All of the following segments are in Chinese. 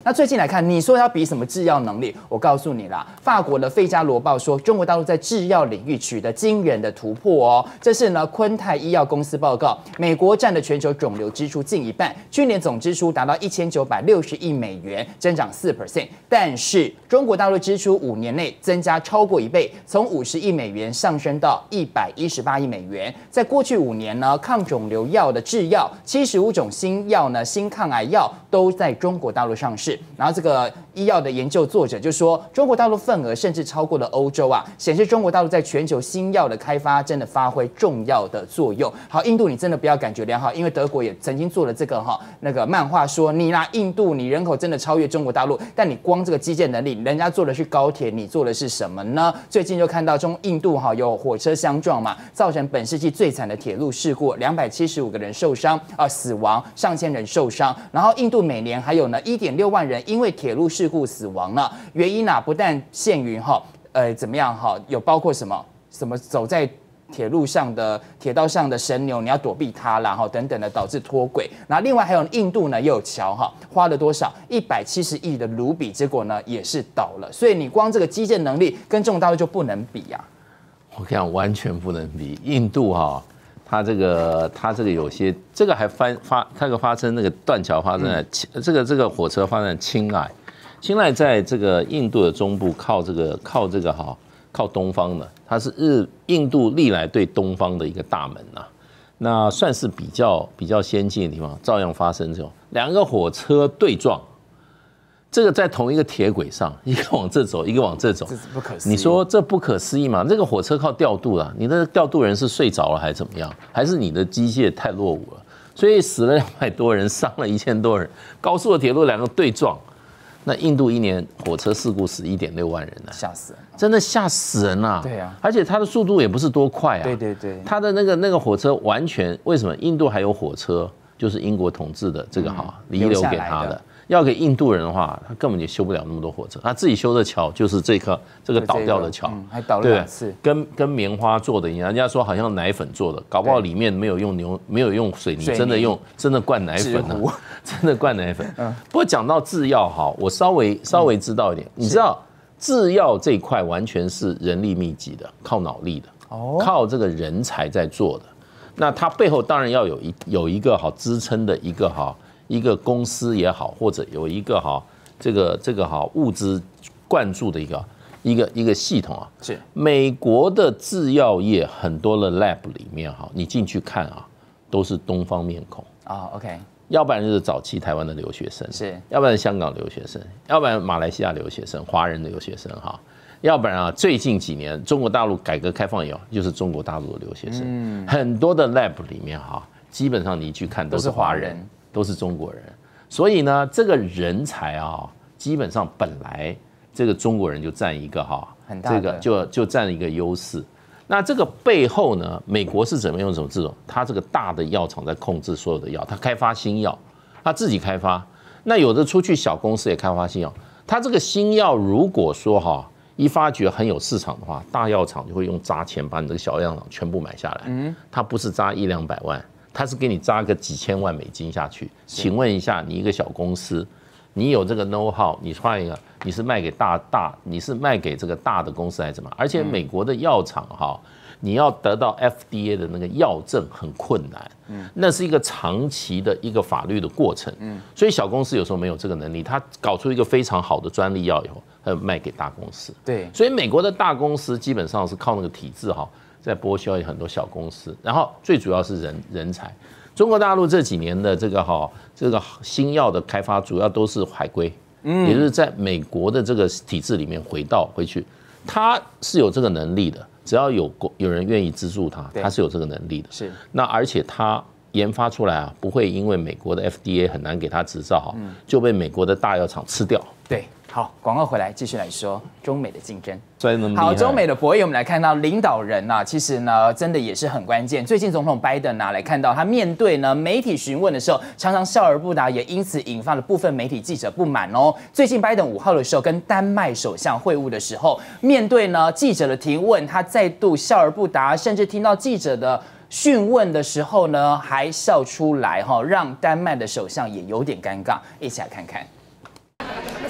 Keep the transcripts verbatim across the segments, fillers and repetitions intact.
那最近来看，你说要比什么制药能力？我告诉你啦，法国的《费加罗报》说，中国大陆在制药领域取得惊人的突破哦。这是呢昆泰医药公司报告，美国占了全球肿瘤支出近一半，去年总支出达到一千九百六十亿美元，增长四 percent。但是中国大陆支出五年内增加超过一倍，从五十亿美元上升到一百一十八亿美元。在过去五年呢，抗肿瘤药的制药，七十五种新药呢，新抗癌药都在中国大陆上市。然后这个医药的研究作者就说，中国大陆份额甚至超过了欧洲啊，显示中国大陆在全球新药的开发真的发挥重要的作用。好，印度你真的不要感觉良好，因为德国也曾经做了这个哈那个漫画说，你啦印度你人口真的超越中国大陆，但你光这个基建能力，人家做的是高铁，你做的是什么呢？最近就看到中印度哈有火车相撞嘛，造成本世纪最惨的铁路事故，两百七十五个人受伤啊、呃、死亡，上千人受伤。然后印度每年还有呢一点六万人因为铁路事故死亡了，原因啊不但限于哈呃怎么样哈，有包括什么什么走在铁路上的铁道上的神牛，你要躲避它啦，哈等等的，导致脱轨。然后另外还有印度呢，也有桥哈，花了多少一百七十亿的卢比，结果呢也是倒了。所以你光这个基建能力跟中国大陆就不能比啊。 我跟你讲，完全不能比。印度哈，它这个它这个有些这个还发发，它这个发生那个断桥发生在、嗯、这个这个火车发生在青睐，青睐在这个印度的中部，靠这个靠这个哈。靠东方的，它是日印度历来对东方的一个大门呐、啊，那算是比较比较先进的地方，照样发生这种两个火车对撞，这个在同一个铁轨上，一个往这走，一个往这走， 这是不可思议。 你说这不可思议吗？这个火车靠调度了，你的调度人是睡着了还是怎么样？还是你的机械太落伍了？所以死了两百多人，伤了一千多人，高速的铁路两个对撞。那印度一年火车事故死一点六万人呢、啊， 吓死人， 真的吓死人啊！ 对啊， 而且它的速度也不是多快啊。 对对对， 它的那个那个火车完全为什么印度还有火车？就是英国统治的这个哈遗留给他的。要给印度人的话，他根本就修不了那么多火车，他自己修的桥就是这颗这个倒掉的桥， 嗯、还倒了两次， 跟跟棉花做的一样，人家说好像奶粉做的，搞不好里面没有用牛没有用水泥，真的用真的灌奶粉呢、啊，真的灌奶粉。嗯、不过讲到制药哈，我稍微稍微知道一点，嗯、你知道制药这一块完全是人力密集的，靠脑力的，哦、靠这个人才在做的。那它背后当然要有一有一个好支撑的一个哈。一个公司也好，或者有一个哈这个这个哈物资灌注的一个一个一个系统啊， 是美国的制药业很多的 lab 里面哈，你进去看啊，都是东方面孔啊 ，OK， 要不然就是早期台湾的留学生， 是， 要不然香港留学生，要不然马来西亚留学生，华人的留学生哈，要不然啊最近几年中国大陆改革开放以后，就是中国大陆的留学生，嗯、很多的 lab 里面哈，基本上你一去看都是华人。都是中国人，所以呢，这个人才啊，基本上本来这个中国人就占一个哈，这个就就占一个优势。那这个背后呢，美国是怎么用什么这种？他这个大的药厂在控制所有的药，他开发新药，他自己开发。那有的出去小公司也开发新药，他这个新药如果说哈一发觉很有市场的话，大药厂就会用砸钱把你这个小药厂全部买下来。嗯，他不是砸一两百万。他是给你扎个几千万美金下去，请问一下，你一个小公司，你有这个 know how， 你换一个，你是卖给大大，你是卖给这个大的公司还是怎么？而且美国的药厂哈，你要得到 F D A 的那个药证很困难，嗯，那是一个长期的一个法律的过程，嗯，所以小公司有时候没有这个能力，他搞出一个非常好的专利药以后，他卖给大公司， 对， 所以美国的大公司基本上是靠那个体制哈。在剥削很多小公司，然后最主要是人人才。中国大陆这几年的这个哈这个新药的开发，主要都是海归，嗯，也就是在美国的这个体制里面回到回去，他是有这个能力的，只要有有人愿意资助他，他是有这个能力的。是，那而且他研发出来啊，不会因为美国的 F D A 很难给他执照哈，就被美国的大药厂吃掉。 对。好，广告回来继续来说中美的竞争。 好， 中美的博弈，我们来看到领导人啊，其实呢，真的也是很关键。最近总统拜登啊，来看到他面对呢媒体询问的时候，常常笑而不答，也因此引发了部分媒体记者不满哦。最近拜登五号的时候跟丹麦首相会晤的时候，面对呢记者的提问，他再度笑而不答，甚至听到记者的讯问的时候呢，还笑出来哈，让丹麦的首相也有点尴尬。一起来看看。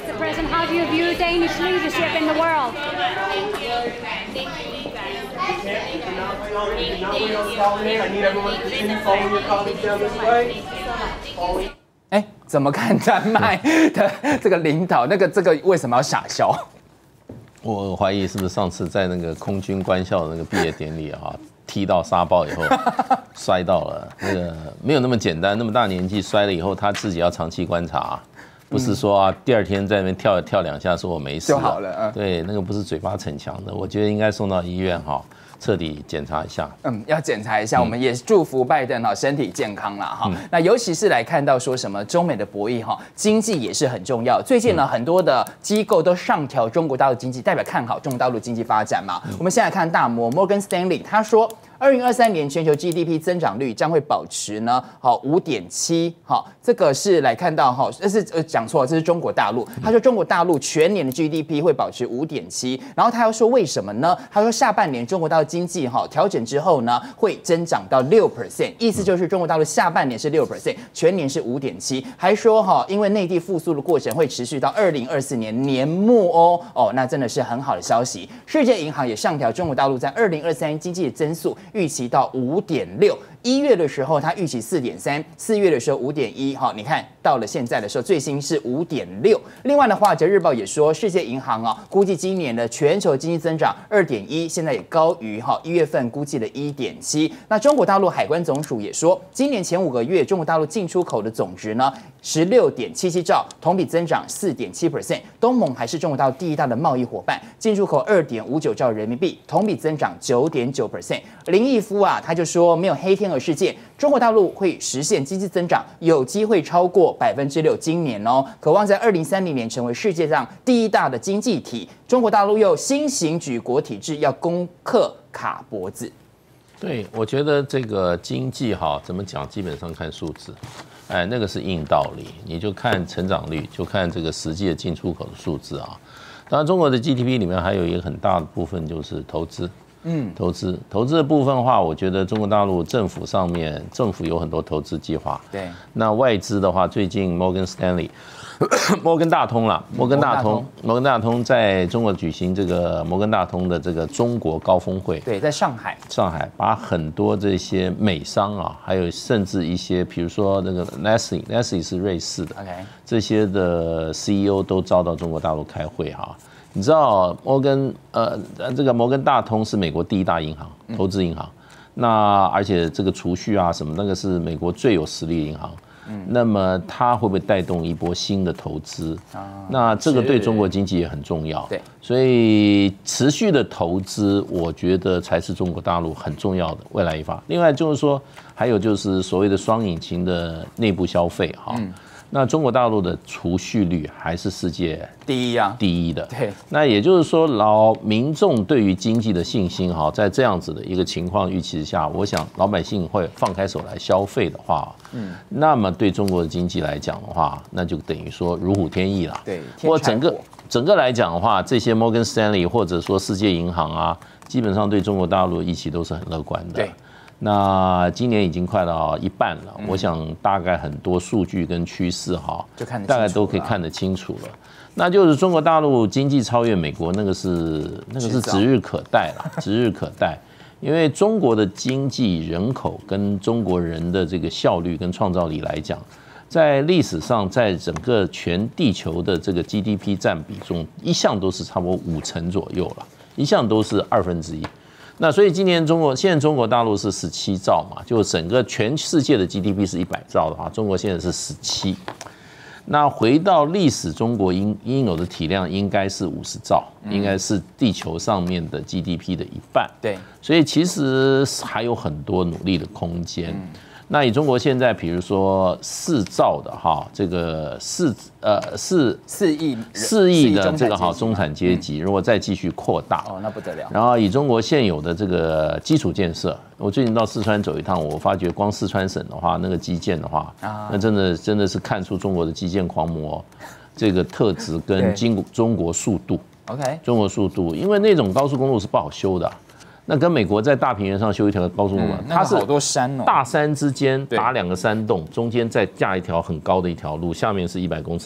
Mister President, how do you view Danish leadership in the world? Thank you. 哎，怎么看丹麦的这个领导？那个这个为什么要傻笑？ 我怀疑是不是上次在那个空军官校的那个毕业典礼啊，踢到沙包以后摔到了，那个没有那么简单，那么大年纪摔了以后，他自己要长期观察，不是说啊第二天在那边跳跳两下说我没事就好了。嗯， 对，那个不是嘴巴逞强的，我觉得应该送到医院哈。彻底检查一下， 嗯，要检查一下。我们也祝福拜登哈身体健康啦哈。那尤其是来看到说什么中美的博弈哈，经济也是很重要。最近呢，很多的机构都上调中国大陆经济，代表看好中国大陆经济发展嘛。我们现在看大摩 Morgan Stanley， 他说。二零二三年全球 G D P 增长率将会保持呢，好五点七，好，这个是来看到哈，这是呃讲错了，这是中国大陆。他说中国大陆全年的 G D P 会保持五点七，然后他又说为什么呢？他说下半年中国大陆经济哈调整之后呢，会增长到六 percent， 意思就是中国大陆下半年是六 percent， 全年是五点七，还说哈，因为内地复苏的过程会持续到二零二四年年末哦，哦，那真的是很好的消息。世界银行也上调中国大陆在二零二三年经济的增速。预期到五点六，一月的时候它预期四点三，四月的时候五点一，哈，你看到了现在的时候最新是五点六。另外的话，《华尔街日报》也说，世界银行啊估计今年的全球经济增长二点一，现在也高于哈一月份估计的一点七。那中国大陆海关总署也说，今年前五个月中国大陆进出口的总值呢十六点七七兆，同比增长四点七 percent。东盟还是中国大陆第一大的贸易伙伴，进出口二点五九兆人民币，同比增长九点九 percent。林毅夫啊，他就说没有黑天鹅事件，中国大陆会实现经济增长，有机会超过百分之六。今年哦，渴望在二零三零年成为世界上第一大的经济体。中国大陆又新型举国体制，要攻克卡脖子。 对，我觉得这个经济哈，怎么讲？基本上看数字，哎，那个是硬道理，你就看成长率，就看这个实际的进出口的数字啊。当然，中国的 G D P 里面还有一个很大的部分就是投资。嗯，投资投资的部分的话，我觉得中国大陆政府上面政府有很多投资计划。 对， 那外资的话，最近 Morgan Stanley 摩根大通啦，摩根大通，摩根大通在中国举行这个摩根大通的这个中国高峰会。 对，在上海。 上海把很多这些美商啊，还有甚至一些，比如说那个 Nestle，Nestle 是瑞士的， OK， 这些的 C E O 都招到中国大陆开会哈。你知道摩根呃这个摩根大通是美国第一大银行，投资银行，那而且这个储蓄啊什么那个是美国最有实力的银行。那么它会不会带动一波新的投资？那这个对中国经济也很重要。 对， 所以持续的投资，我觉得才是中国大陆很重要的未来一发。另外就是说，还有就是所谓的双引擎的内部消费哈。那中国大陆的储蓄率还是世界第一啊， 第一的。 对， 那也就是说，老民众对于经济的信心哈，在这样子的一个情况预期之下，我想老百姓会放开手来消费的话，嗯，那么对中国的经济来讲的话，那就等于说如虎添翼啦。 对， 或整个整个来讲的话，这些 Morgan Stanley 或者说世界银行啊，基本上对中国大陆的预期都是很乐观的。 对。 那今年已经快到一半了，嗯、我想大概很多数据跟趋势哈， 就看大概都可以看得清楚了。那就是中国大陆经济超越美国，那个是那个是指日可待了，指日可待。因为中国的经济、人口跟中国人的这个效率跟创造力来讲，在历史上，在整个全地球的这个 G D P 占比中，一向都是差不多五成左右了，一向都是二分之一。那所以今年中国现在中国大陆是十七兆嘛，就整个全世界的 G D P 是一百兆的话，中国现在是十七。那回到历史，中国应应有的体量应该是五十兆，应该是地球上面的 G D P 的一半。 对， 所以其实还有很多努力的空间。嗯那以中国现在，比如说四兆的哈，这个四呃四四亿四亿的这个好中产阶级，如果再继续扩大， 哦，那不得了。 然后以中国现有的这个基础建设，我最近到四川走一趟，我发觉光四川省的话，那个基建的话，那真的真的是看出中国的基建狂魔这个特质跟中中国速度。 OK， 中国速度，因为那种高速公路是不好修的。那跟美国在大平原上修一条高速公路， 嗯、它是好多山哦， 大山之间打两个山洞，中间再架一条很高的一条路，下面是一百公尺的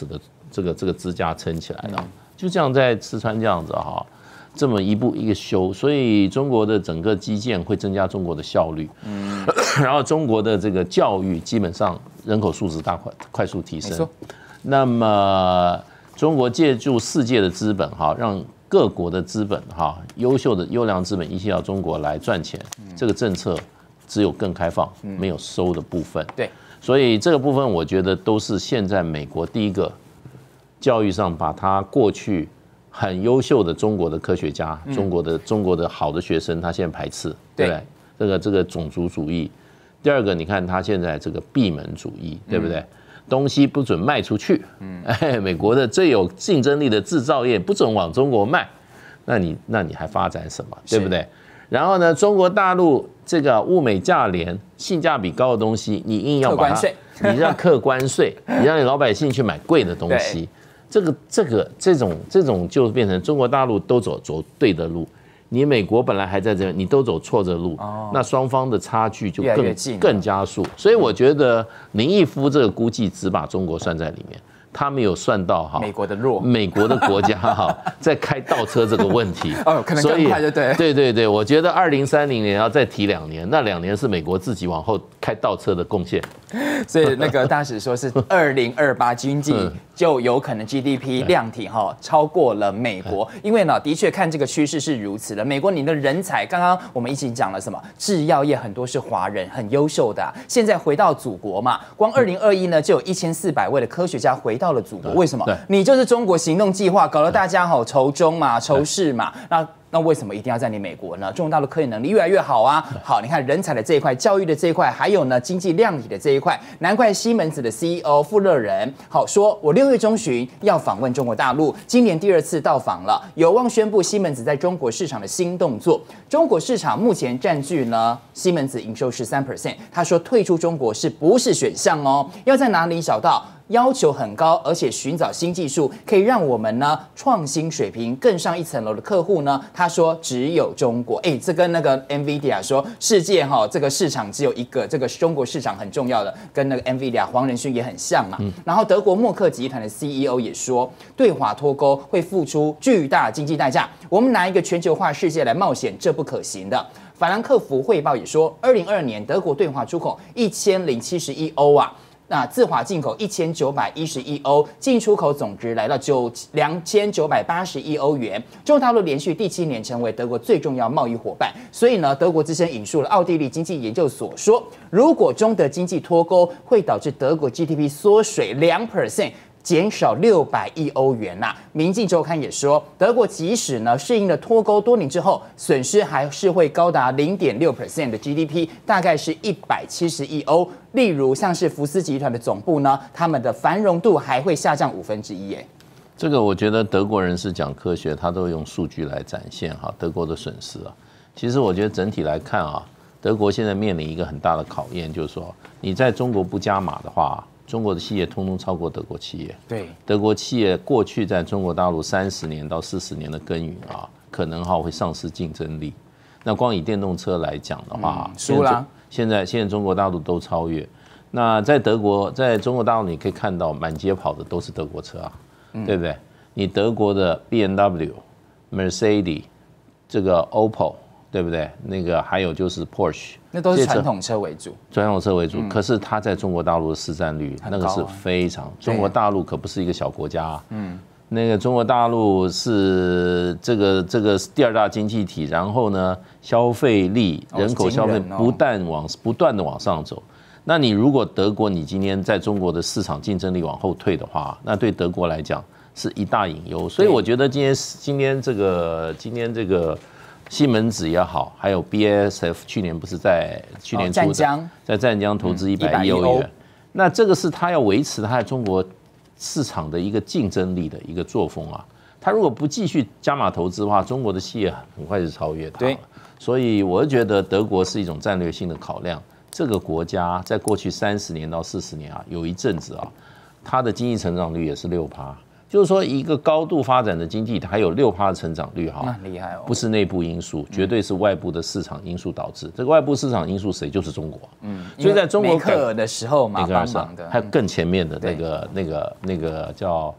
这个这个支架撑起来的，就这样在四川这样子哈。这么一步一个修，所以中国的整个基建会增加中国的效率，嗯，然后中国的这个教育基本上人口素质大快快速提升，那么中国借助世界的资本哈，让各国的资本哈，优秀的优良资本一起到中国来赚钱，这个政策只有更开放，没有收的部分， 对， 所以这个部分我觉得都是现在美国第一个教育上把它过去。很优秀的中国的科学家，中国的中国的好的学生，他现在排斥，对不对？这个这个种族主义。第二个，你看他现在这个闭门主义，对不对？东西不准卖出去，哎，美国的最有竞争力的制造业不准往中国卖，那你那你还发展什么，对不对？然后呢，中国大陆这个物美价廉、性价比高的东西，你硬要把它，你让课关税，你让你老百姓去买贵的东西。这个这个这种这种就变成中国大陆都走走对的路，你美国本来还在这边，你都走错的路，哦、那双方的差距就更更加速。所以我觉得林毅夫这个估计只把中国算在里面，他没有算到哈美国的弱， 美国的国家哈在开倒车这个问题。 哦，可能更快就对。 对对对，我觉得二零三零年要再提两年，那两年是美国自己往后开倒车的贡献。 所以那个大使说是二零二八经济就有可能 G D P 量体哈超过了美国，因为呢的确看这个趋势是如此的。美国你的人才，刚刚我们一起讲了什么？制药业很多是华人，很优秀的、啊。现在回到祖国嘛，光二零二一呢就有一千四百位的科学家回到了祖国。为什么？你就是中国行动计划搞得大家好仇中嘛、仇视嘛，那。那为什么一定要在你美国呢？中国大陆科研能力越来越好啊！好，你看人才的这一块、教育的这一块，还有呢经济量体的这一块，难怪西门子的 C E O 傅乐仁好说，我六月中旬要访问中国大陆，今年第二次到访了，有望宣布西门子在中国市场的新动作。中国市场目前占据呢西门子营收十三 percent， 他说退出中国是不是选项哦？要在哪里找到？要求很高，而且寻找新技术可以让我们呢创新水平更上一层楼的客户呢，他说只有中国。哎，这跟那个 NVIDIA 说世界哈这个市场只有一个，这个中国市场很重要的，跟那个 NVIDIA 黄仁勋也很像嘛。嗯、然后德国默克集团的 C E O 也说，对华脱钩会付出巨大经济代价，我们拿一个全球化世界来冒险，这不可行的。法兰克福汇报也说，二零二二年德国对华出口一千零七十亿欧啊。那自华进口一千九百一十亿欧，进出口总值来到九两千九百八十亿欧元。中国大陆连续第七年成为德国最重要贸易伙伴，所以呢，德国之声引述了奥地利经济研究所说，如果中德经济脱钩，会导致德国 G D P 缩水两 percent。减少六百亿欧元呐、啊。民进周刊也说，德国即使呢适应了脱钩多年之后，损失还是会高达零点六 percent 的 G D P， 大概是一百七十亿欧。例如像是福斯集团的总部呢，他们的繁荣度还会下降五分之一。哎， 这个我觉得德国人是讲科学，他都用数据来展现哈德国的损失啊。其实我觉得整体来看啊，德国现在面临一个很大的考验，就是说你在中国不加码的话。中国的企业通通超过德国企业。 对， 德国企业过去在中国大陆三十年到四十年的耕耘啊，可能哈会丧失竞争力。那光以电动车来讲的话， 输了。 现在现在中国大陆都超越。那在德国，在中国大陆你可以看到满街跑的都是德国车啊，嗯、对不对？你德国的 B M W、Mercedes， 这个 Opel。对不对？那个还有就是 Porsche， 那都是传统车为主， 传统车为主。嗯、可是它在中国大陆的市占率，那个是非常。中国大陆可不是一个小国家、啊。嗯，那个中国大陆是这个这个第二大经济体，然后呢，消费力、人口消费不但往不断的往上走。那你如果德国你今天在中国的市场竞争力往后退的话，那对德国来讲是一大隐忧。所以我觉得今天今天这个今天这个。西门子也好，还有 B A S F 去年不是在去年出的，哦、在湛江投资一百亿欧元，那这个是他要维持他在中国市场的一个竞争力的一个作风啊。他如果不继续加码投资的话，中国的企业很快就超越他。对，所以我觉得德国是一种战略性的考量。这个国家在过去三十年到四十年啊，有一阵子啊，它的经济成长率也是六趴。就是说，一个高度发展的经济，它有六趴的成长率哈， 那厉害哦， 不是内部因素，绝对是外部的市场因素导致。这个外部市场因素谁就是中国，嗯，所以在中国梅克尔的时候嘛，帮忙的， 还有更前面的那个、那个、那个叫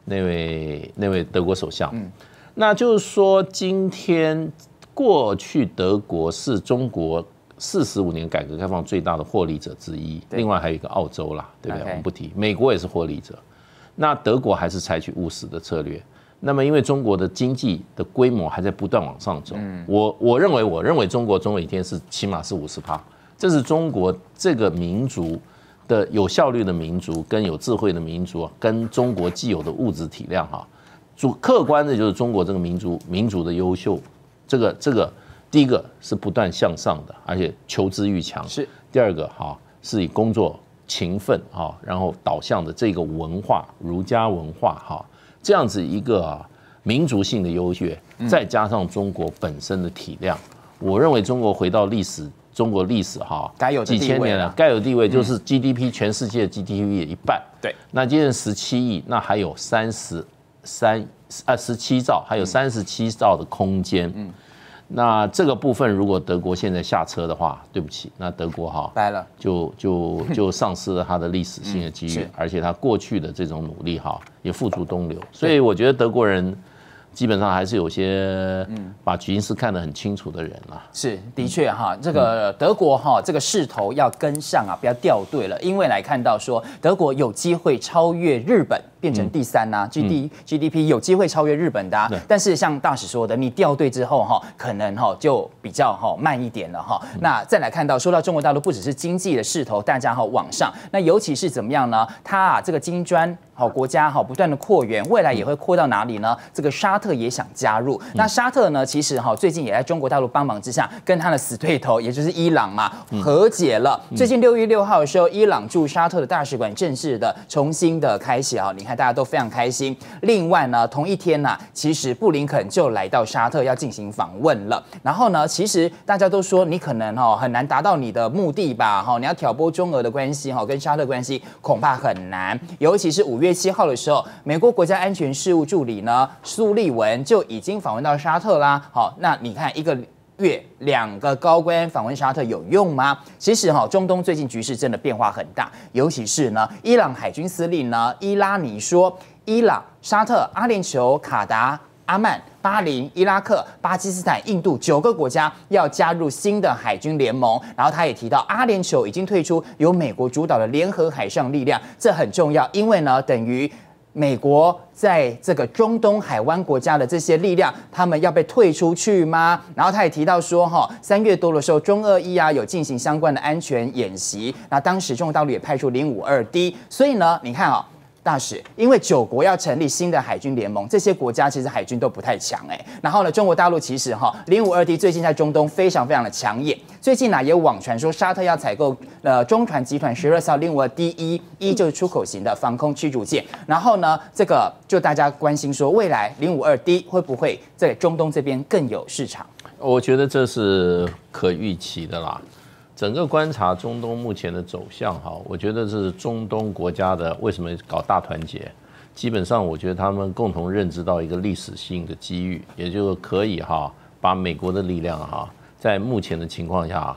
那位那位德国首相。嗯，那就是说，今天过去德国是中国四十五年改革开放最大的获利者之一，另外还有一个澳洲啦，对不对？ Okay. 我们不提，美国也是获利者。那德国还是采取务实的策略。那么，因为中国的经济的规模还在不断往上走，嗯、我我认为，我认为中国总有一天是起码是五十趴，这是中国这个民族的有效率的民族跟有智慧的民族，跟中国既有的物质体量哈，主客观的就是中国这个民族民族的优秀，这个这个第一个是不断向上的，而且求知欲强，是第二个哈是以工作勤奋哈，然后导向的这个文化儒家文化哈。这样子一个啊民族性的优越，再加上中国本身的体量，我认为中国回到历史，中国历史哈， 该有几千年了，该有地位就是 G D P 全世界 G D P 的一半。对，那今天十七亿，那还有三十三啊十七兆，还有三十七兆的空间。嗯。那这个部分，如果德国现在下车的话，对不起，那德国哈掰了， 就就就丧失了它的历史性的机遇，而且它过去的这种努力哈也付诸东流，所以我觉得德国人基本上还是有些把局势看得很清楚的人啊。 是，的确哈，这个德国哈这个势头要跟上啊，不要掉队了，因为来看到说德国有机会超越日本。变成第三呐、啊、，G D G D P 有机会超越日本的、啊，但是像大使说的，你掉队之后哈，可能哈就比较哈慢一点了哈。那再来看到，说到中国大陆，不只是经济的势头，大家哈往上，那尤其是怎么样呢？它啊这个金砖好国家哈不断的扩员，未来也会扩到哪里呢？这个沙特也想加入。那沙特呢，其实哈最近也在中国大陆帮忙之下，跟他的死对头，也就是伊朗嘛和解了。最近六月六号的时候，伊朗驻沙特的大使馆正式的重新的开启啊，你看。大家都非常开心。另外呢，同一天呢、啊，其实布林肯就来到沙特要进行访问了。然后呢，其实大家都说你可能哈、哦、很难达到你的目的吧，哈、哦，你要挑拨中俄的关系哈、哦，跟沙特关系恐怕很难。尤其是五月七号的时候，美国国家安全事务助理呢苏利文就已经访问到沙特啦。好，那你看一个。月两个高官访问沙特有用吗？其实哈，中东最近局势真的变化很大，尤其是呢，伊朗海军司令呢伊拉尼说，伊朗、沙特、阿联酋、卡达、阿曼、巴林、伊拉克、巴基斯坦、印度九个国家要加入新的海军联盟。然后他也提到，阿联酋已经退出由美国主导的联合海上力量，这很重要，因为呢，等于。美国在这个中东海湾国家的这些力量，他们要被退出去吗？然后他也提到说，哈，三月多的时候，中俄伊啊有进行相关的安全演习，那当时中国大陆也派出零五二 D， 所以呢，你看啊、哦。大使，因为九国要成立新的海军联盟，这些国家其实海军都不太强哎。然后呢，中国大陆其实哈零五二 D 最近在中东非常非常的抢眼。最近呢也有网传说沙特要采购呃中船集团十二艘零五二 D 一，一就是出口型的防空驱逐舰。然后呢，这个就大家关心说，未来零五二 D 会不会在中东这边更有市场？ 我觉得这是可预期的啦。整个观察中东目前的走向，哈，我觉得这是中东国家的为什么搞大团结，基本上我觉得他们共同认知到一个历史性的机遇，也就是可以哈把美国的力量哈在目前的情况下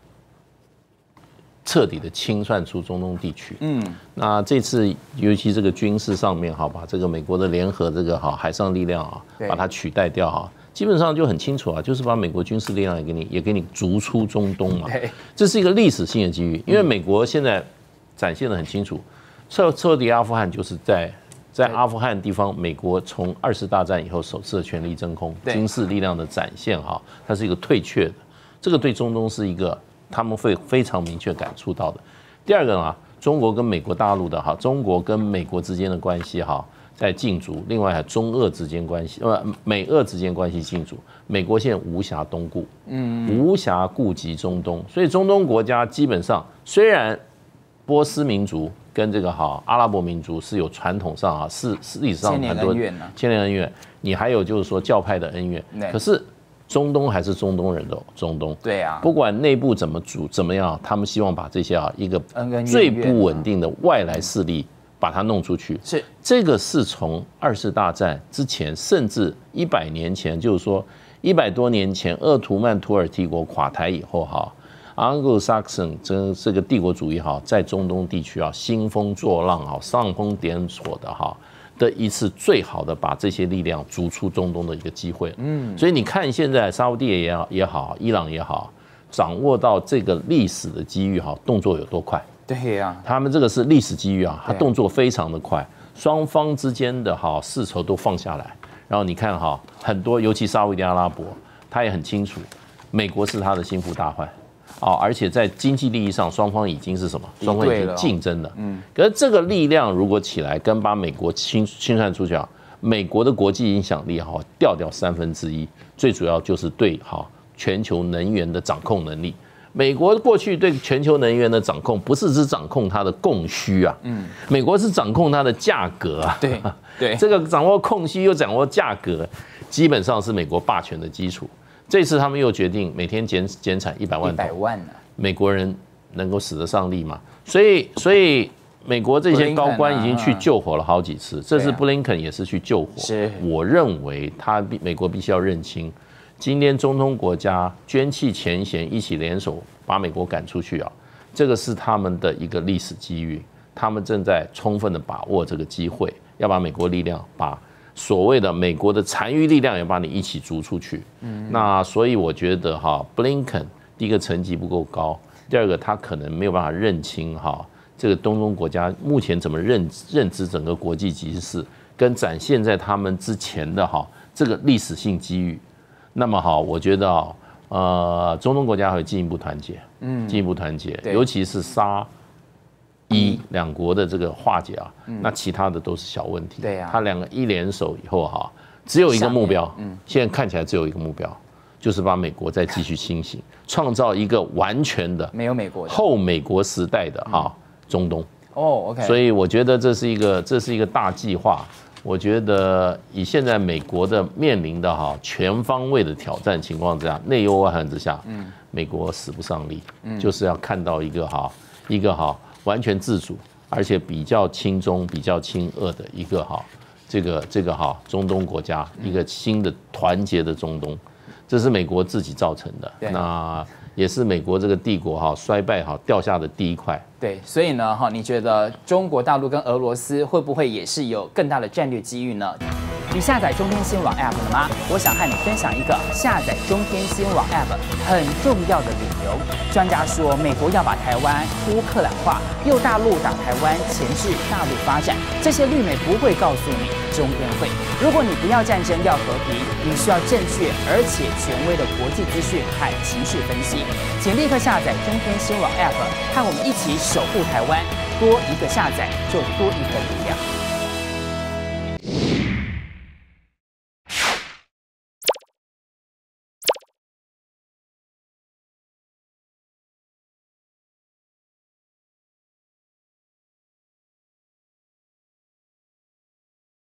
彻底的清算出中东地区。嗯，那这次尤其这个军事上面哈，把这个美国的联合这个哈海上力量啊，把它取代掉哈。基本上就很清楚啊，就是把美国军事力量也给你也给你逐出中东嘛，这是一个历史性的机遇，因为美国现在展现得很清楚，彻彻底阿富汗就是在在阿富汗地方，美国从二次大战以后首次的全力真空，军事力量的展现哈，它是一个退却的，这个对中东是一个他们会非常明确感触到的。第二个啊，中国跟美国大陆的哈，中国跟美国之间的关系哈。在竞逐，另外还中俄之间关系，呃，美俄之间关系竞逐，美国现在无暇东顾，嗯，无暇顾及中东，所以中东国家基本上虽然波斯民族跟这个哈阿拉伯民族是有传统上啊，是历史上很多千年恩怨，你还有就是说教派的恩怨，可是中东还是中东人的中东， 对啊， 不管内部怎么组怎么样，他们希望把这些啊一个最不稳定的外来势力。把它弄出去，是这个是从二次大战之前，甚至一百年前，就是说一百多年前，鄂图曼土耳其国垮台以后，哈 ，Anglo-Saxon 这这个帝国主义哈，在中东地区啊兴风作浪啊，煽风点火的哈， 的一次最好的把这些力量逐出中东的一个机会。嗯，所以你看现在沙烏地也好也好，伊朗也好，掌握到这个历史的机遇哈，动作有多快？ 对呀、啊， 他们这个是历史机遇啊，他动作非常的快，双方之间的哈世仇都放下来。然后你看哈，很多尤其沙烏地阿拉伯，他也很清楚，美国是他的心腹大患。啊，而且在经济利益上，双方已经是什么？双方已经竞争了。嗯，可是这个力量如果起来，跟把美国清清算出去啊，美国的国际影响力哈掉掉三分之一，最主要就是对哈全球能源的掌控能力。美国过去对全球能源的掌控，不是只掌控它的供需啊，嗯，美国是掌控它的价格啊。 对对， 这个掌握供需又掌握价格，基本上是美国霸权的基础。这次他们又决定每天减减产一百万桶，一百万呢、啊， 美国人能够使得上力吗？所以，所以美国这些高官已经去救火了好几次，啊、这次布林肯也是去救火。 是， 我认为他美国必须要认清，今天中东国家捐弃前嫌，一起联手把美国赶出去啊，这个是他们的一个历史机遇，他们正在充分的把握这个机会，要把美国力量把。所谓的美国的残余力量也把你一起逐出去，嗯，那所以我觉得哈，布林肯第一个层级不够高，第二个他可能没有办法认清哈这个东东国家目前怎么认认知整个国际局势，跟展现在他们之前的哈这个历史性机遇。那么哈，我觉得呃，中东国家会进一步团结，嗯，进一步团结，尤其是沙。一两国的这个化解啊，那其他的都是小问题。 对呀， 他两个一联手以后哈，只有一个目标，嗯，现在看起来只有一个目标，就是把美国再继续清醒，创造一个完全的没有美国后美国时代的哈中东。 哦 ，OK。 所以我觉得这是一个这是一个大计划。我觉得以现在美国的面临的哈全方位的挑战情况之下，内忧外患之下，嗯，美国使不上力，嗯，就是要看到一个哈一个哈。完全自主，而且比较亲中、比较亲俄的一个哈，这个这个哈中东国家，一个新的团结的中东，这是美国自己造成的，那也是美国这个帝国哈衰败哈掉下的第一块。 对，所以呢哈，你觉得中国大陆跟俄罗斯会不会也是有更大的战略机遇呢？你下载中天新闻网 App 了吗？我想和你分享一个下载中天新闻网 App 很重要的理由。专家说，美国要把台湾乌克兰化，右大陆打台湾，钳制大陆发展，这些绿媒不会告诉你，中天会。如果你不要战争，要和平，你需要正确而且权威的国际资讯和情势分析。请立刻下载中天新闻网 App， 和我们一起守护台湾。多一个下载，就多一份力量。